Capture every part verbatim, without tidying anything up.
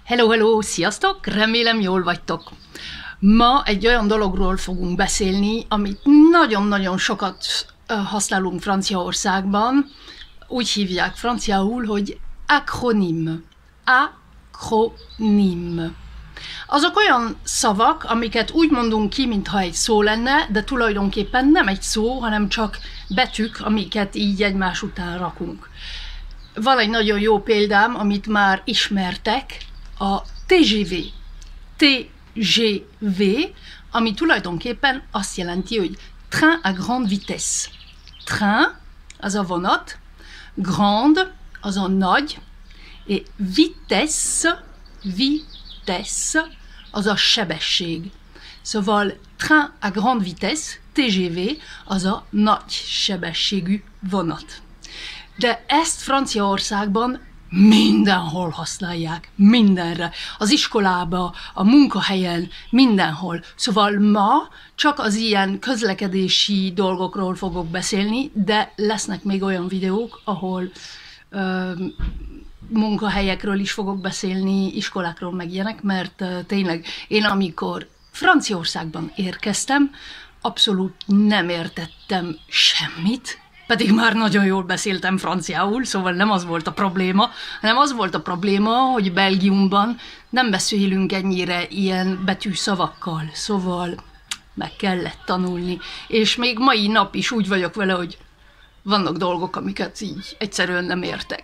Hello, hello, sziasztok! Remélem jól vagytok. Ma egy olyan dologról fogunk beszélni, amit nagyon-nagyon sokat használunk Franciaországban. Úgy hívják franciául, hogy akronim. Akronim. Azok olyan szavak, amiket úgy mondunk ki, mintha egy szó lenne, de tulajdonképpen nem egy szó, hanem csak betűk, amiket így egymás után rakunk. Van egy nagyon jó példám, amit már ismertek, a té gé vé. té gé vé, ami tulajdonképpen azt jelenti, hogy train à grande vitesse. Train, az a vonat, grande, az a nagy, és vitesse, vitesse, az a sebesség. Szóval train à grande vitesse, té gé vé, az a nagy sebességű vonat. De ezt Franciaországban mindenhol használják, mindenre, az iskolába, a munkahelyen, mindenhol. Szóval ma csak az ilyen közlekedési dolgokról fogok beszélni, de lesznek még olyan videók, ahol ö, munkahelyekről is fogok beszélni, iskolákról meg ilyenek, mert ö, tényleg én amikor Franciaországban érkeztem, abszolút nem értettem semmit, pedig már nagyon jól beszéltem franciául, szóval nem az volt a probléma, hanem az volt a probléma, hogy Belgiumban nem beszélünk ennyire ilyen betűszavakkal, szóval meg kellett tanulni. És még mai nap is úgy vagyok vele, hogy vannak dolgok, amiket így egyszerűen nem értek.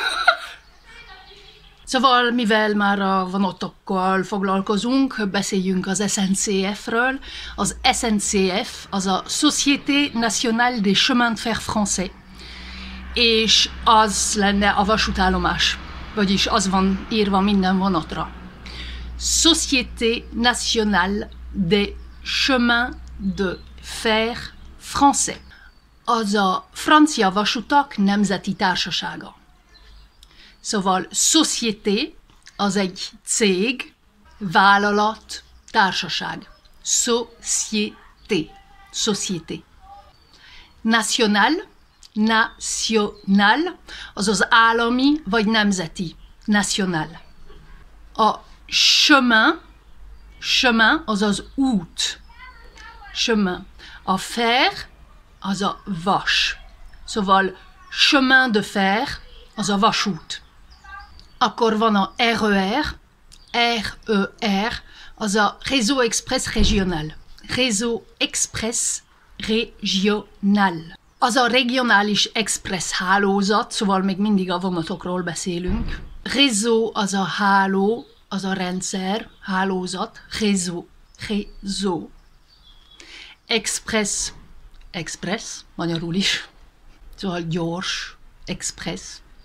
Szóval, mivel már a vonatokkal foglalkozunk, beszéljünk az es en cé ef-ről. Az es en cé ef az a Société Nationale des Chemins de Fer Français, és az lenne a vasútállomás, vagyis az van írva minden vonatra. Société Nationale des Chemins de Fer Français. Az a francia vasutak nemzeti társasága. Szóval société az egy cég, vállalat, társaság. Société. Société. National, national, az az állami vagy nemzeti. National. A chemin, chemin az az út. Chemin. A fer az a vas. Szóval chemin de fer az a vasút. Akkor van a er e er, er e er, az a Réseau Express Régional. Réseau Express Régional. Az a regionális express hálózat, szóval még mindig a vonatokról beszélünk. Réseau az a háló, az a rendszer, hálózat, réseau, réseau. Express, express, magyarul is, szóval gyors, express.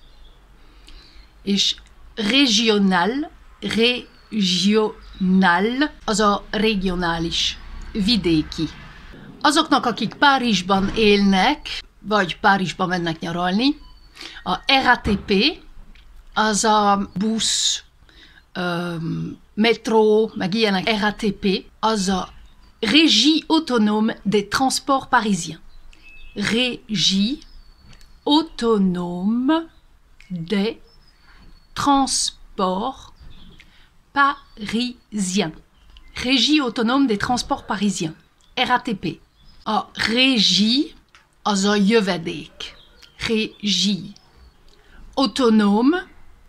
És regional, regional, az a regionális, vidéki. Azoknak, akik Párizsban élnek, vagy Párizsba mennek nyaralni, a er á té pé, az a busz, um, metró, meg ilyenek, er á té pé, az a Régie Autonome des Transports Parisiens. Régie Autonome des Transports Parisiens. Régie Autonome des Transports Parisiens. er á té pé. A régie az a jövedék. Régie. Autonome,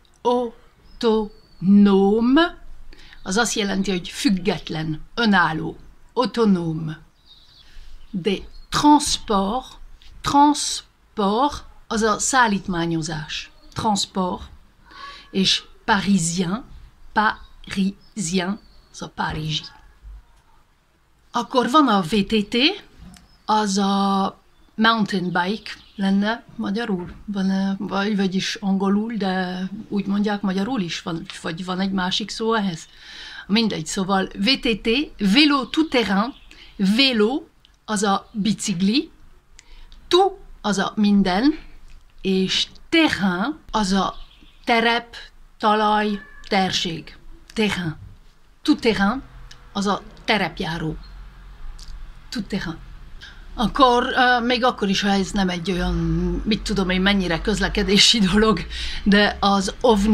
autonome, az azt jelenti, hogy független, önálló. Autonome. De transport, transport, az a szállítmányozás. Transport. És parisien, parisien, az a párizsi. Akkor van a vé té té, az a mountain bike lenne magyarul, van, vagy, vagyis angolul, de úgy mondják magyarul is, van, vagy van egy másik szó ehhez. Mindegy, szóval vé té té, vélo tout-terrain, vélo az a bicikli, tout az a minden, és terrain az a terep, talaj, térség. Terrain. Tout-terrain az a terepjáró. Tout-terrain. Akkor uh, még akkor is, ha ez nem egy olyan, mit tudom én, mennyire közlekedési dolog, de az ovni,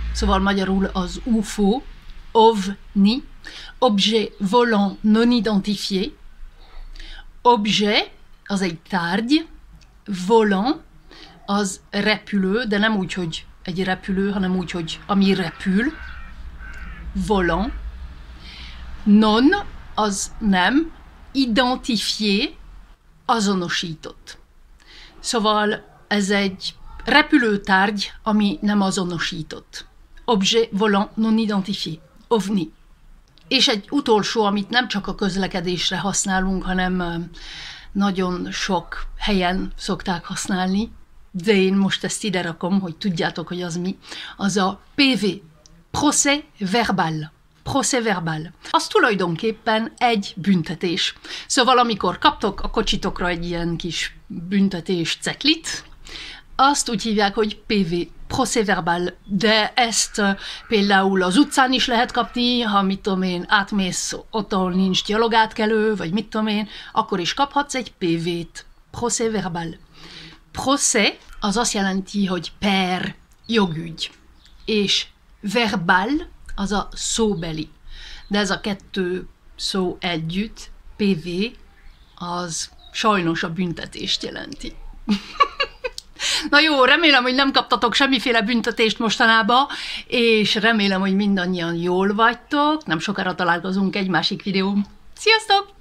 szóval magyarul az U F O, ovni, objet volant non identifié, objet, az egy tárgy, volant, az repülő, de nem úgy, hogy egy repülő, hanem úgy, hogy ami repül, volant, non, az nem, identifié, azonosított. Szóval ez egy repülőtárgy, ami nem azonosított. Objet volant non identifié, ovni. És egy utolsó, amit nem csak a közlekedésre használunk, hanem nagyon sok helyen szokták használni, de én most ezt ide rakom, hogy tudjátok, hogy az mi, az a P V, procès verbal. Procès verbal. Az tulajdonképpen egy büntetés. Szóval amikor kaptok a kocsitokra egy ilyen kis büntetés ceklit, azt úgy hívják, hogy P V, procès verbal, de ezt uh, például az utcán is lehet kapni, ha mit tudom én, átmész, ott, ahol nincs gyalogátkelő, vagy mit tudom én, akkor is kaphatsz egy P V-t, procès verbal. Procès az azt jelenti, hogy per, jogügy, és verbal az a szóbeli. De ez a kettő szó együtt, P V, az sajnos a büntetést jelenti. Na jó, remélem, hogy nem kaptatok semmiféle büntetést mostanában, és remélem, hogy mindannyian jól vagytok. Nem sokára találkozunk egy másik videón. Sziasztok!